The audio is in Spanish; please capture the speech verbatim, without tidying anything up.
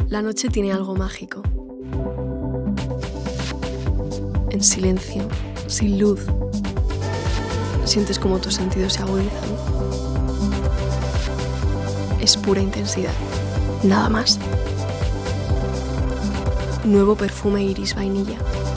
La noche tiene algo mágico. En silencio, sin luz, sientes como tus sentidos se agudizan. Es pura intensidad, nada más. Nuevo perfume Iris Vainilla.